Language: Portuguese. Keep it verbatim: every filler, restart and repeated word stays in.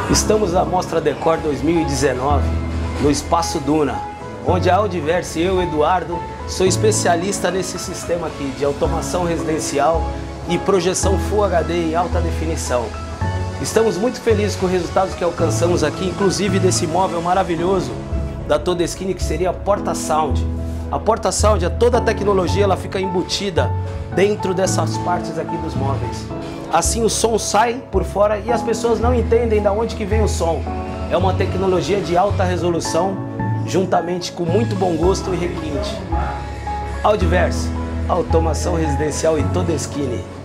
Estamos na Mostra Decor dois mil e dezenove, no Espaço Duna, onde a Audiverse e eu, Eduardo, sou especialista nesse sistema aqui de automação residencial e projeção Full H D em alta definição. Estamos muito felizes com os resultados que alcançamos aqui, inclusive desse móvel maravilhoso da Todeschini, que seria a Porta Sound. A Porta Sound, é toda a tecnologia, ela fica embutida dentro dessas partes aqui dos móveis. Assim o som sai por fora e as pessoas não entendem de onde que vem o som. É uma tecnologia de alta resolução, juntamente com muito bom gosto e requinte. Audiverse, automação residencial e Todeschini.